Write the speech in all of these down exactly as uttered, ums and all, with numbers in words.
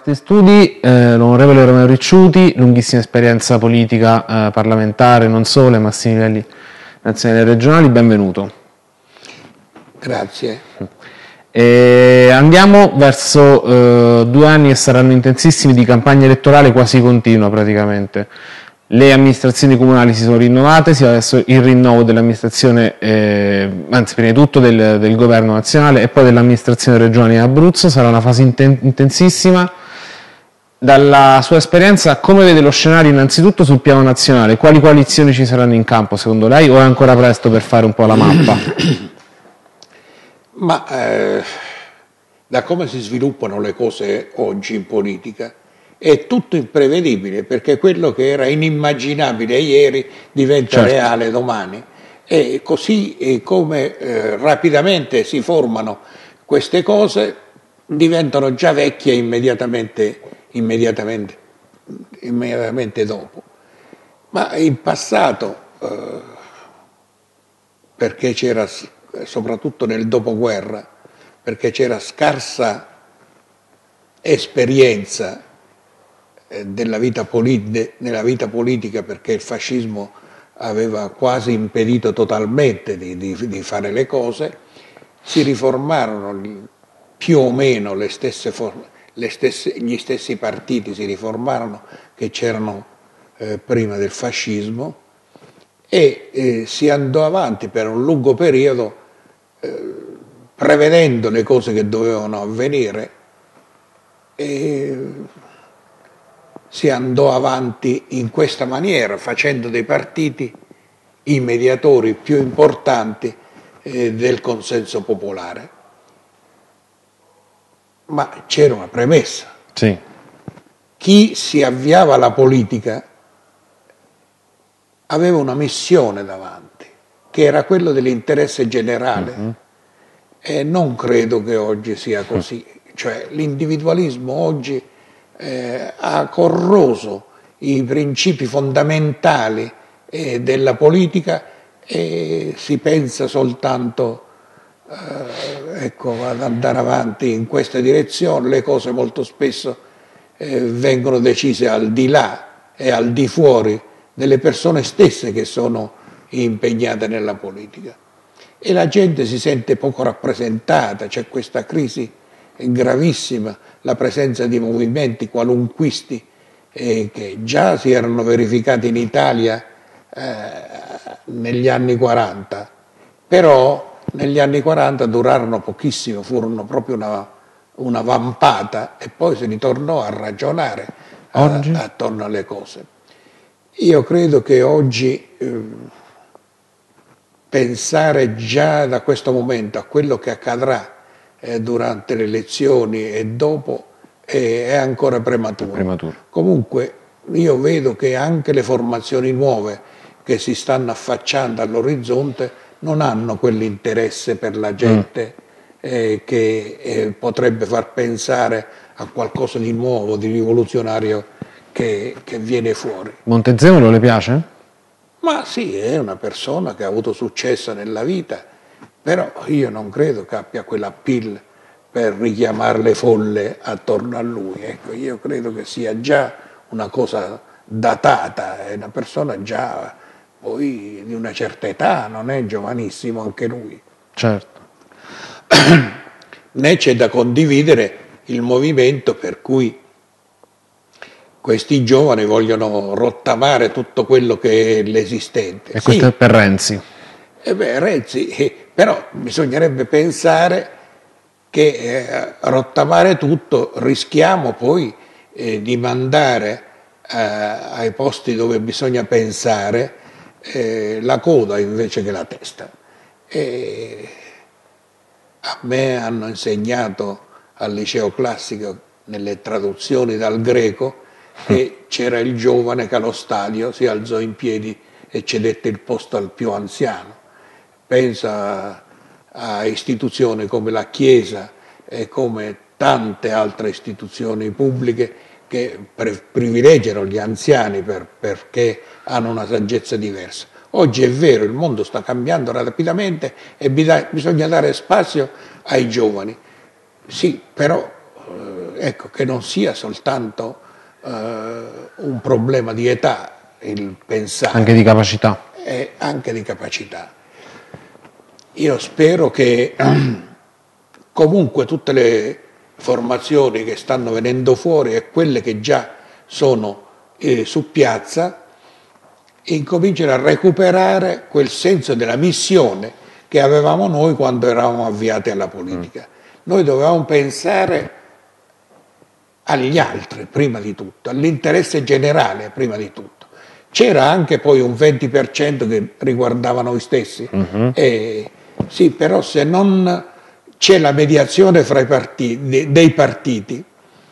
nostri studi eh, l'onorevole Romeo Ricciuti, lunghissima esperienza politica eh, parlamentare, non solo, ai massimi livelli nazionali e regionali, benvenuto. Grazie. E andiamo verso eh, due anni che saranno intensissimi di campagna elettorale quasi continua praticamente. Le amministrazioni comunali si sono rinnovate, si va verso il rinnovo dell'amministrazione, eh, anzi prima di tutto del, del governo nazionale e poi dell'amministrazione regionale in Abruzzo. Sarà una fase inten intensissima. Dalla sua esperienza, come vede lo scenario innanzitutto sul piano nazionale? Quali coalizioni ci saranno in campo secondo lei, o è ancora presto per fare un po' la mappa? Ma eh, da come si sviluppano le cose oggi in politica è tutto imprevedibile, perché quello che era inimmaginabile ieri diventa certo. reale domani, e così e come eh, rapidamente si formano queste cose diventano già vecchie immediatamente, immediatamente, immediatamente dopo. Ma in passato, eh, perché c'era, soprattutto nel dopoguerra, perché c'era scarsa esperienza della vita nella vita politica, perché il fascismo aveva quasi impedito totalmente di, di, di fare le cose, si riformarono più o meno le stesse forme, le stesse, gli stessi partiti si riformarono che c'erano eh, prima del fascismo, e eh, si andò avanti per un lungo periodo eh, prevedendo le cose che dovevano avvenire, e si andò avanti in questa maniera, facendo dei partiti i mediatori più importanti eh, del consenso popolare. Ma c'era una premessa. Sì. Chi si avviava alla politica aveva una missione davanti, che era quello dell'interesse generale. Mm-hmm. E non credo che oggi sia così. Mm. Cioè l'individualismo oggi Eh, ha corroso i principi fondamentali eh, della politica, e si pensa soltanto eh, ecco, ad andare avanti in questa direzione. Le cose molto spesso eh, vengono decise al di là e al di fuori delle persone stesse che sono impegnate nella politica, e la gente si sente poco rappresentata. C'è questa crisi gravissima, la presenza di movimenti qualunquisti eh, che già si erano verificati in Italia eh, negli anni quaranta, però negli anni quaranta durarono pochissimo, furono proprio una, una vampata, e poi si ritornò a ragionare a, attorno alle cose. Io credo che oggi eh, pensare già da questo momento a quello che accadrà durante le elezioni e dopo è ancora prematuro. prematuro. Comunque io vedo che anche le formazioni nuove che si stanno affacciando all'orizzonte non hanno quell'interesse per la gente mm. eh, che eh, potrebbe far pensare a qualcosa di nuovo, di rivoluzionario che, che viene fuori. Montezemolo le piace? Ma sì, è una persona che ha avuto successo nella vita, però io non credo che abbia quell'appeal per richiamare le folle attorno a lui. Ecco, io credo che sia già una cosa datata, è una persona già poi di una certa età, non è giovanissimo anche lui. Certo. Né c'è da condividere il movimento per cui questi giovani vogliono rottamare tutto quello che è l'esistente. E questo sì. È per Renzi. Eh beh, Renzi, eh, però bisognerebbe pensare che eh, rottamare tutto rischiamo poi eh, di mandare eh, ai posti dove bisogna pensare eh, la coda invece che la testa. E a me hanno insegnato al liceo classico, nelle traduzioni dal greco, che c'era il giovane che allo stadio si alzò in piedi e cedette il posto al più anziano. Pensa a istituzioni come la Chiesa e come tante altre istituzioni pubbliche che privilegiano gli anziani per, perché hanno una saggezza diversa. Oggi è vero, il mondo sta cambiando rapidamente e bisogna dare spazio ai giovani. Sì, però ecco, che non sia soltanto eh, un problema di età, il pensare. Anche di capacità. E anche di capacità. Io spero che comunque tutte le formazioni che stanno venendo fuori e quelle che già sono eh, su piazza incominciano a recuperare quel senso della missione che avevamo noi quando eravamo avviati alla politica. Mm. Noi dovevamo pensare agli altri prima di tutto, all'interesse generale prima di tutto. C'era anche poi un venti per cento che riguardava noi stessi, mm-hmm. e, sì, però se non c'è la mediazione fra i partiti, dei partiti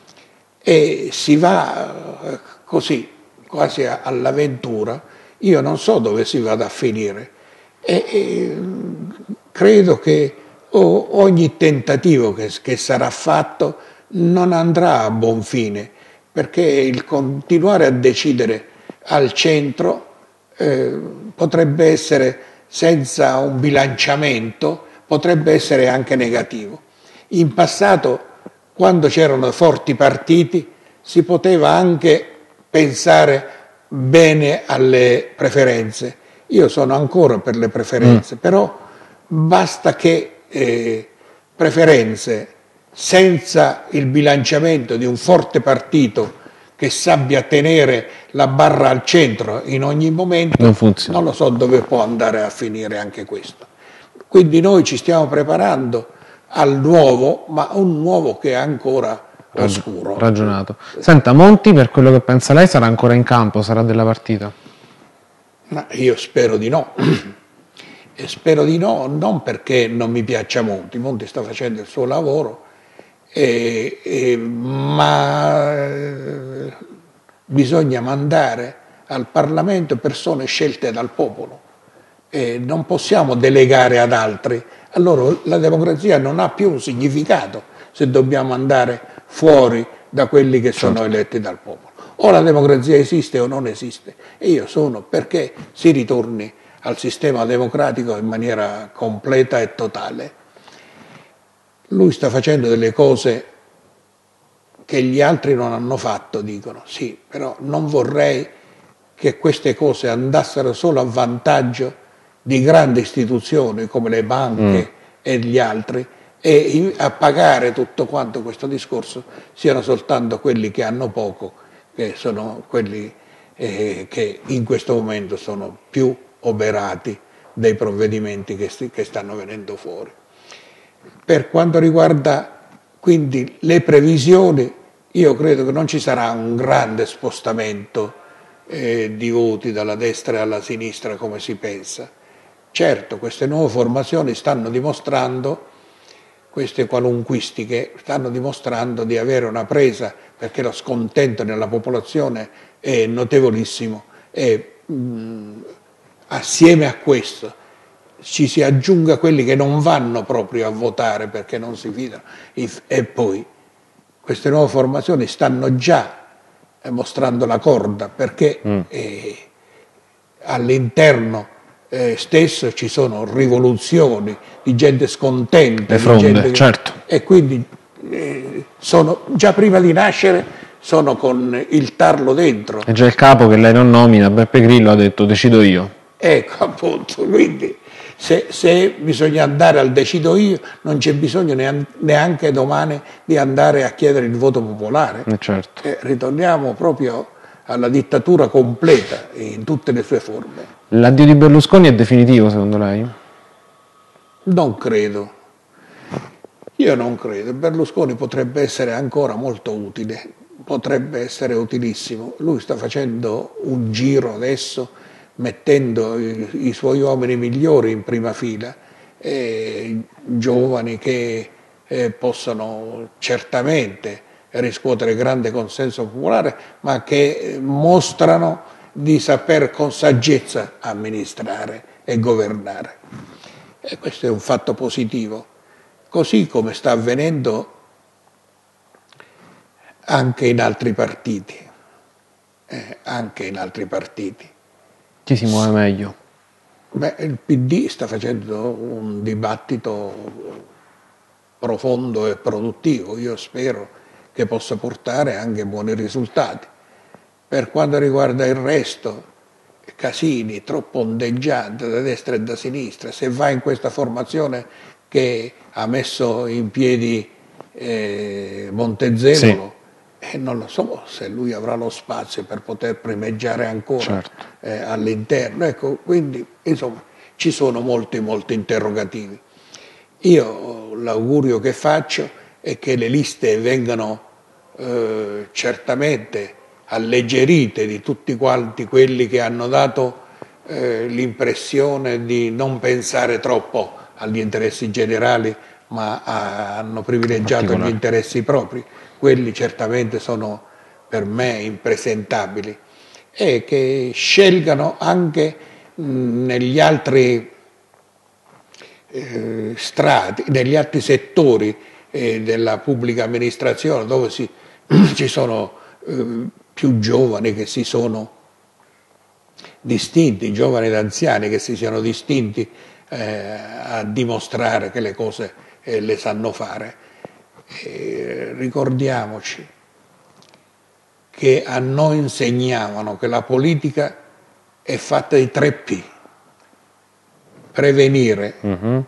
e si va così, quasi all'avventura, io non so dove si vada a finire e, e credo che ogni tentativo che, che sarà fatto non andrà a buon fine, perché il continuare a decidere al centro eh, potrebbe essere senza un bilanciamento, potrebbe essere anche negativo. In passato, quando c'erano forti partiti, si poteva anche pensare bene alle preferenze. Io sono ancora per le preferenze, mm. però basta che eh, preferenze senza il bilanciamento di un forte partito che sappia tenere la barra al centro in ogni momento, non funziona. Non lo so dove può andare a finire anche questo. Quindi noi ci stiamo preparando al nuovo, ma un nuovo che è ancora oscuro. Ragionato. Senta, Monti, per quello che pensa lei, sarà ancora in campo, sarà della partita? Ma io spero di no. E spero di no, non perché non mi piaccia Monti, Monti sta facendo il suo lavoro, e, e, ma eh, bisogna mandare al Parlamento persone scelte dal popolo e non possiamo delegare ad altri. Allora la democrazia non ha più un significato se dobbiamo andare fuori da quelli che sono certo. eletti dal popolo. O la democrazia esiste o non esiste, e io sono perché si ritorni al sistema democratico in maniera completa e totale. Lui sta facendo delle cose che gli altri non hanno fatto, dicono, sì, però non vorrei che queste cose andassero solo a vantaggio di grandi istituzioni come le banche mm. e gli altri, e a pagare tutto quanto questo discorso siano soltanto quelli che hanno poco, che sono quelli eh, che in questo momento sono più oberati dei provvedimenti che, st- che stanno venendo fuori. Per quanto riguarda quindi le previsioni, io credo che non ci sarà un grande spostamento eh, di voti dalla destra alla sinistra come si pensa. Certo, queste nuove formazioni stanno dimostrando, queste qualunquistiche, stanno dimostrando di avere una presa, perché lo scontento nella popolazione è notevolissimo e mh, assieme a questo ci si aggiunga quelli che non vanno proprio a votare perché non si fidano, e poi queste nuove formazioni stanno già mostrando la corda, perché mm. eh, all'interno eh, stesso ci sono rivoluzioni di gente scontenta, le fronde, di gente che, certo. E quindi eh, sono già prima di nascere sono con il tarlo dentro. È già il capo che lei non nomina, Beppe Grillo ha detto decido io. Ecco, appunto, quindi se, se bisogna andare al decido io, non c'è bisogno neanche domani di andare a chiedere il voto popolare. Eh certo. Eh, ritorniamo proprio alla dittatura completa in tutte le sue forme. L'addio di Berlusconi è definitivo secondo lei? Non credo. Io non credo. Berlusconi potrebbe essere ancora molto utile, potrebbe essere utilissimo. Lui sta facendo un giro adesso, mettendo i, i suoi uomini migliori in prima fila, eh, giovani che eh, possono certamente riscuotere grande consenso popolare, ma che mostrano di saper con saggezza amministrare e governare. E questo è un fatto positivo, così come sta avvenendo anche in altri partiti, eh, anche in altri partiti. Chi si muove meglio? Beh, il P D sta facendo un dibattito profondo e produttivo. Io spero che possa portare anche buoni risultati. Per quanto riguarda il resto, Casini troppo ondeggiante da destra e da sinistra, se va in questa formazione che ha messo in piedi eh, Montezemolo, sì. eh, non lo so se lui avrà lo spazio per poter primeggiare ancora, certo. eh, all'interno. Ecco, quindi insomma ci sono molti molti interrogativi. Io l'augurio che faccio è che le liste vengano eh, certamente alleggerite di tutti quanti quelli che hanno dato eh, l'impressione di non pensare troppo agli interessi generali, ma a, hanno privilegiato gli interessi propri. Quelli certamente sono per me impresentabili, e che scelgano anche mh, negli altri eh, strati, negli altri settori eh, della pubblica amministrazione, dove si, ci sono eh, più giovani che si sono distinti, giovani ed anziani che si siano distinti eh, a dimostrare che le cose eh, le sanno fare. E ricordiamoci che a noi insegnavano che la politica è fatta di tre P: prevenire, uh-huh.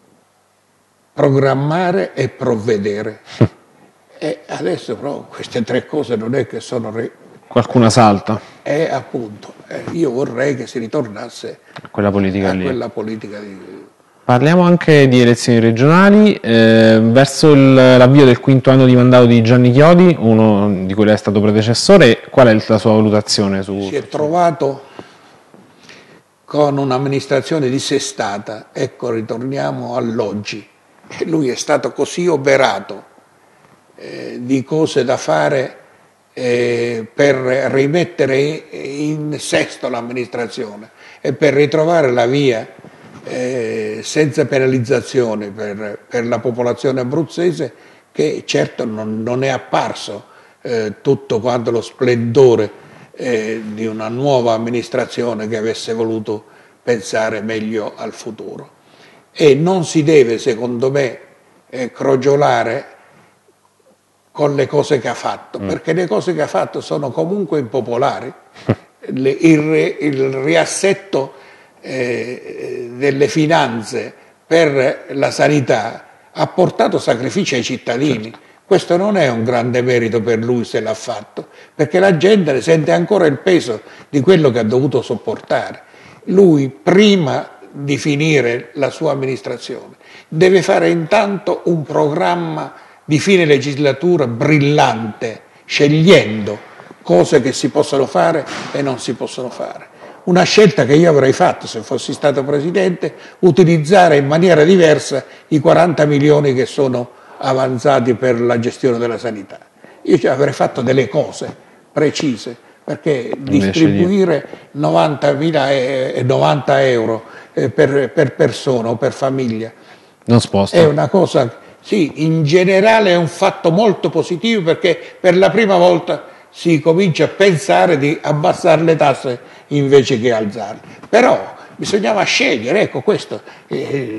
programmare e provvedere. E adesso però queste tre cose non è che sono... Re... Qualcuna salta. E appunto, eh, io vorrei che si ritornasse a quella politica a lì. Quella politica di... Parliamo anche di elezioni regionali. Eh, verso il, l'avvio del quinto anno di mandato di Gianni Chiodi, uno di cui lei è stato predecessore, qual è la sua valutazione su... Si è trovato con un'amministrazione dissestata. Ecco, ritorniamo all'oggi. Lui è stato così oberato Eh, di cose da fare eh, per rimettere in sesto l'amministrazione e per ritrovare la via eh, senza penalizzazioni per, per la popolazione abruzzese, che certo non, non è apparso eh, tutto quanto lo splendore eh, di una nuova amministrazione che avesse voluto pensare meglio al futuro. E non si deve, secondo me, eh, crogiolare con le cose che ha fatto, mm. perché le cose che ha fatto sono comunque impopolari. Le, il, il riassetto eh, delle finanze per la sanità ha portato sacrifici ai cittadini. Certo. Questo non è un grande merito per lui se l'ha fatto, perché la gente ne sente ancora il peso di quello che ha dovuto sopportare. Lui, prima di finire la sua amministrazione, deve fare intanto un programma di fine legislatura brillante, scegliendo cose che si possono fare e non si possono fare. Una scelta che io avrei fatto se fossi stato presidente: utilizzare in maniera diversa i quaranta milioni che sono avanzati per la gestione della sanità. Io cioè avrei fatto delle cose precise, perché distribuire novantamila e novanta euro per, per persona o per famiglia non sposta. È una cosa... Sì, in generale è un fatto molto positivo, perché per la prima volta si comincia a pensare di abbassare le tasse invece che alzarle. Però bisognava scegliere, ecco questo è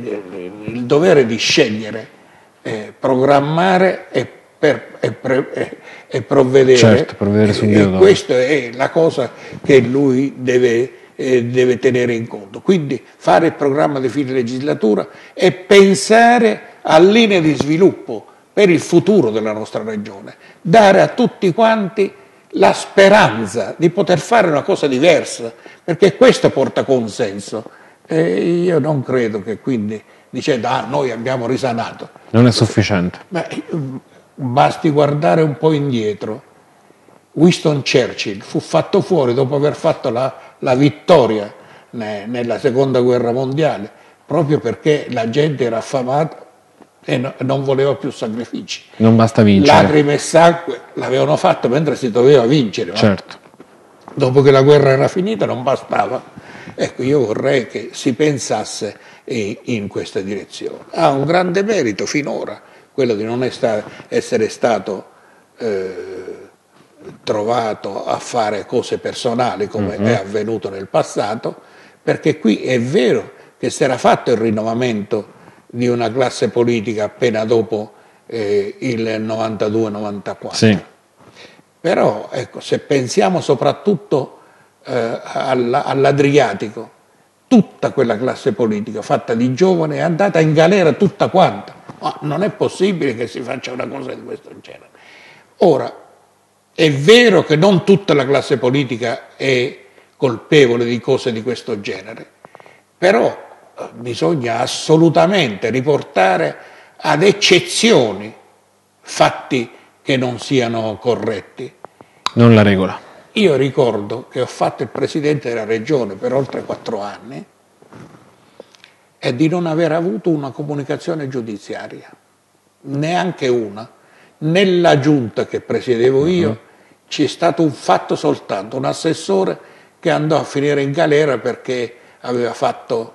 il dovere di scegliere, eh, programmare e, per, e, pre, e, e provvedere. Certo, provvedere subito. E questa è la cosa che lui deve, eh, deve tenere in conto. Quindi fare il programma di fine legislatura e pensare a linee di sviluppo per il futuro della nostra regione, dare a tutti quanti la speranza di poter fare una cosa diversa, perché questo porta consenso. E io non credo che quindi dicendo ah noi abbiamo risanato. Non è sufficiente. Ma basti guardare un po' indietro. Winston Churchill fu fatto fuori dopo aver fatto la, la vittoria ne, nella seconda guerra mondiale, proprio perché la gente era affamata e no, non voleva più sacrifici. Non basta vincere. Lacrime e sangue l'avevano fatto mentre si doveva vincere. Certo. Dopo che la guerra era finita non bastava. Ecco, io vorrei che si pensasse in questa direzione. Ha un grande merito finora, quello di non essere stato eh, trovato a fare cose personali come mm-hmm. è avvenuto nel passato, perché qui è vero che si era fatto il rinnovamento di una classe politica appena dopo eh, il novantadue novantaquattro. Sì. Però ecco, se pensiamo soprattutto eh, all'Adriatico, tutta quella classe politica fatta di giovani è andata in galera tutta quanta. Ma non è possibile che si faccia una cosa di questo genere. Ora, è vero che non tutta la classe politica è colpevole di cose di questo genere, però eh, bisogna assolutamente riportare ad eccezioni fatti che non siano corretti. Non la regola. Io ricordo che ho fatto il presidente della regione per oltre quattro anni e di non aver avuto una comunicazione giudiziaria, neanche una. Nella giunta che presiedevo io uh-huh. c'è stato un fatto soltanto, un assessore che andò a finire in galera perché aveva fatto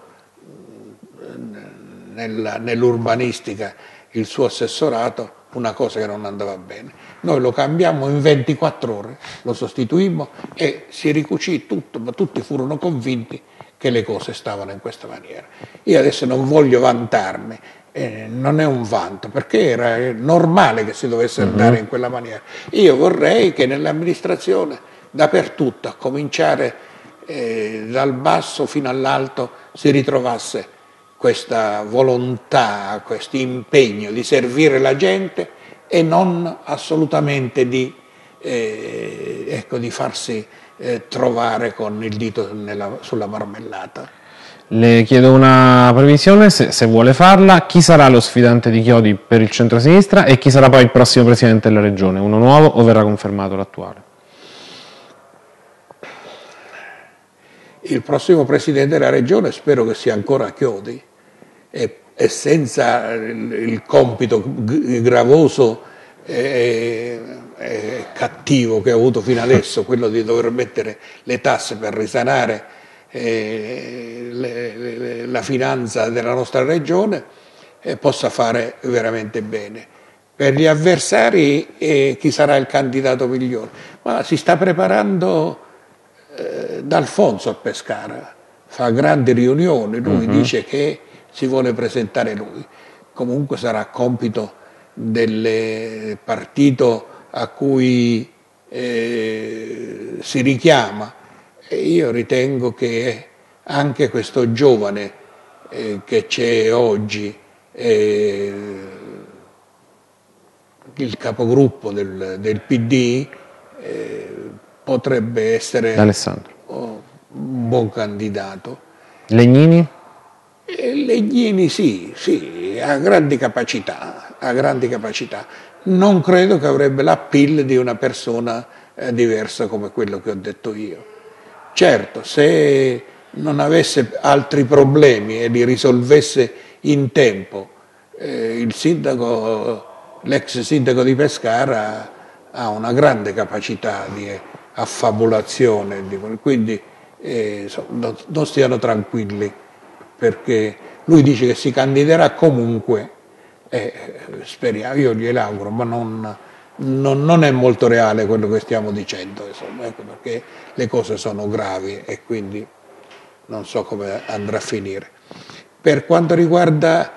nella, nell'urbanistica il suo assessorato una cosa che non andava bene. Noi lo cambiammo in ventiquattro ore, lo sostituimmo e si ricucì tutto, ma tutti furono convinti che le cose stavano in questa maniera. Io adesso non voglio vantarmi, eh, non è un vanto, perché era normale che si dovesse andare in quella maniera. Io vorrei che nell'amministrazione, dappertutto, a cominciare eh, dal basso fino all'alto, si ritrovasse questa volontà, questo impegno di servire la gente e non assolutamente di, eh, ecco, di farsi eh, trovare con il dito nella, sulla marmellata. Le chiedo una previsione, se, se vuole farla. Chi sarà lo sfidante di Chiodi per il centro-sinistra e chi sarà poi il prossimo presidente della regione? Uno nuovo o verrà confermato l'attuale? Il prossimo presidente della regione spero che sia ancora Chiodi e, e senza il, il compito gravoso e, e cattivo che ha avuto fino adesso, quello di dover mettere le tasse per risanare eh, le, le, la finanza della nostra regione, eh, possa fare veramente bene. Per gli avversari eh, chi sarà il candidato migliore? Ma si sta preparando eh, D'Alfonso a Pescara, fa grandi riunioni, lui uh-huh. dice che si vuole presentare lui. Comunque sarà compito del partito a cui eh, si richiama. E io ritengo che anche questo giovane eh, che c'è oggi, eh, il capogruppo del, del P D, eh, potrebbe essere oh, un buon candidato. Legnini? Eh, Legnini sì, sì, ha grandi capacità, ha grandi capacità. Non credo che avrebbe l'appeal di una persona eh, diversa come quello che ho detto io. Certo, se non avesse altri problemi e li risolvesse in tempo, eh, il sindaco, l'ex sindaco di Pescara ha una grande capacità di affabulazione, quindi eh, non, non stiano tranquilli, perché lui dice che si candiderà comunque, eh, speriamo, io glielo auguro, ma non... Non, non è molto reale quello che stiamo dicendo, insomma, ecco, perché le cose sono gravi e quindi non so come andrà a finire. Per quanto riguarda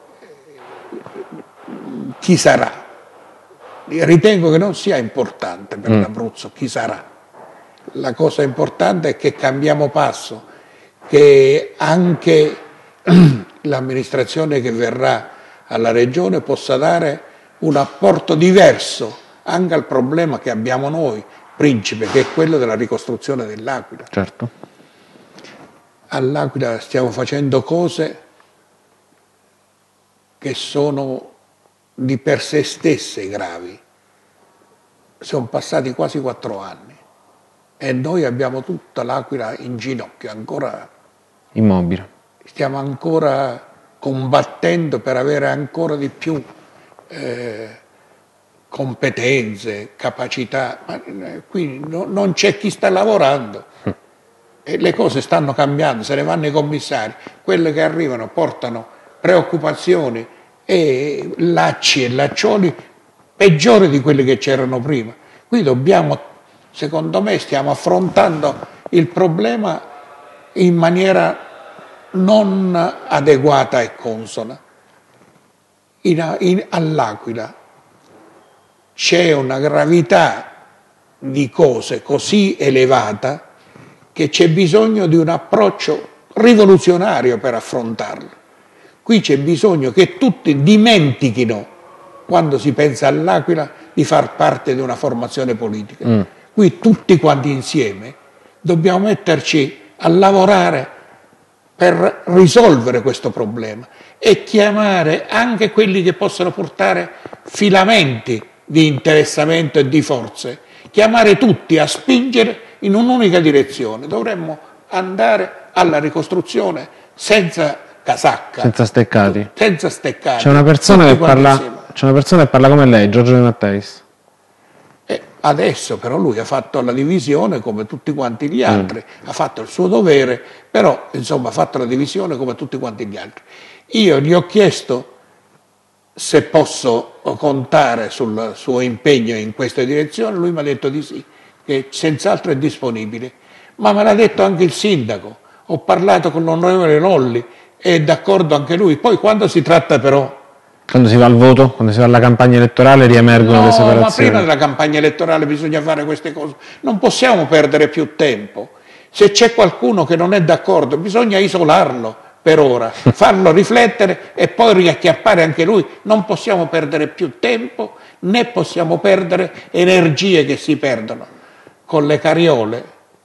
chi sarà, ritengo che non sia importante per mm. l'Abruzzo chi sarà. La cosa importante è che cambiamo passo, che anche l'amministrazione che verrà alla regione possa dare un apporto diverso anche al problema che abbiamo noi, Principe, che è quello della ricostruzione dell'Aquila. Certo. All'Aquila stiamo facendo cose che sono di per sé stesse gravi. Sono passati quasi quattro anni e noi abbiamo tutta l'Aquila in ginocchio, ancora immobile. Stiamo ancora combattendo per avere ancora di più Eh, competenze, capacità, ma eh, qui no, non c'è chi sta lavorando e le cose stanno cambiando, se ne vanno i commissari, quelle che arrivano portano preoccupazioni e lacci e laccioli peggiori di quelli che c'erano prima. Qui dobbiamo, secondo me, stiamo affrontando il problema in maniera non adeguata e consona. in, in, all'Aquila c'è una gravità di cose così elevata che c'è bisogno di un approccio rivoluzionario per affrontarlo. Qui c'è bisogno che tutti dimentichino, quando si pensa all'Aquila, di far parte di una formazione politica. Mm. Qui tutti quanti insieme dobbiamo metterci a lavorare per risolvere questo problema e chiamare anche quelli che possono portare filamenti di interessamento e di forze, chiamare tutti a spingere in un'unica direzione. Dovremmo andare alla ricostruzione senza casacca, senza steccati. Senza steccati. C'è una persona che parla, c'è una persona che parla come lei, Giorgio De Matteis. Eh, adesso però lui ha fatto la divisione come tutti quanti gli altri, mm. ha fatto il suo dovere, però insomma ha fatto la divisione come tutti quanti gli altri. Io gli ho chiesto se posso contare sul suo impegno in questa direzione, lui mi ha detto di sì, che senz'altro è disponibile, ma me l'ha detto anche il sindaco, ho parlato con l'onorevole Lolli, è d'accordo anche lui, poi quando si tratta però... Quando si va al voto, quando si va alla campagna elettorale riemergono no, le separazioni. Ma prima della campagna elettorale bisogna fare queste cose, non possiamo perdere più tempo, se c'è qualcuno che non è d'accordo bisogna isolarlo per ora, farlo riflettere e poi riacchiappare anche lui, non possiamo perdere più tempo né possiamo perdere energie che si perdono. Con le cariole,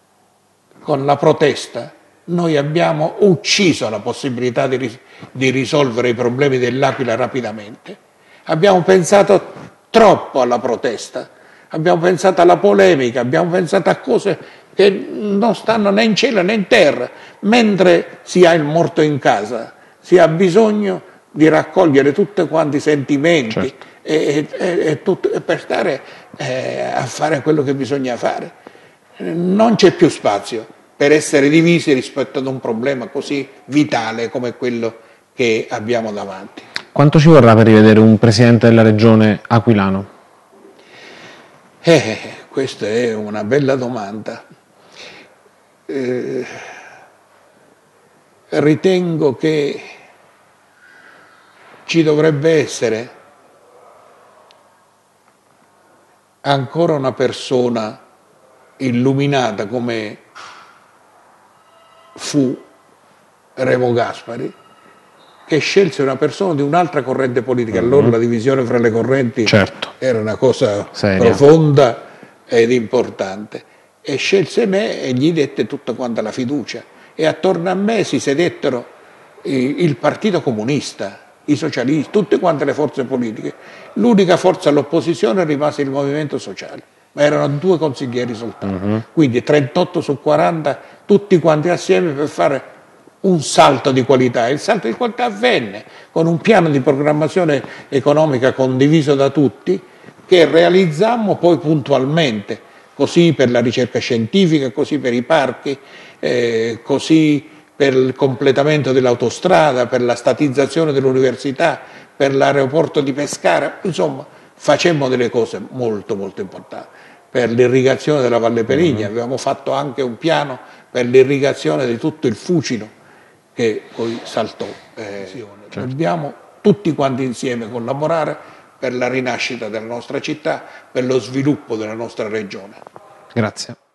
con la protesta, noi abbiamo ucciso la possibilità di, ris- di risolvere i problemi dell'Aquila rapidamente. Abbiamo pensato troppo alla protesta, abbiamo pensato alla polemica, abbiamo pensato a cose che non stanno né in cielo né in terra, mentre si ha il morto in casa, si ha bisogno di raccogliere tutti quanti i sentimenti, certo. e, e, e, tutto, e per stare eh, a fare quello che bisogna fare. Non c'è più spazio per essere divisi rispetto ad un problema così vitale come quello che abbiamo davanti. Quanto ci vorrà per rivedere un presidente della regione aquilano? Eh, questa è una bella domanda. Eh, ritengo che ci dovrebbe essere ancora una persona illuminata come fu Remo Gaspari, che scelse una persona di un'altra corrente politica. Allora mm-hmm. la divisione fra le correnti certo. era una cosa Seria. profonda ed importante, e scelse me e gli dette tutta quanta la fiducia, e attorno a me si sedettero il Partito Comunista, i socialisti, tutte quante le forze politiche. L'unica forza all'opposizione rimase il Movimento Sociale, ma erano due consiglieri soltanto, uh-huh. quindi trentotto su quaranta, tutti quanti assieme per fare un salto di qualità. Il salto di qualità avvenne con un piano di programmazione economica condiviso da tutti, che realizzammo poi puntualmente, così per la ricerca scientifica, così per i parchi, eh, così per il completamento dell'autostrada, per la statizzazione dell'università, per l'aeroporto di Pescara, insomma facemmo delle cose molto molto importanti. Per l'irrigazione della Valle Peligna, mm-hmm. avevamo fatto anche un piano per l'irrigazione di tutto il Fucino, che poi saltò. Eh, certo. Dobbiamo tutti quanti insieme collaborare per la rinascita della nostra città, per lo sviluppo della nostra regione. Grazie.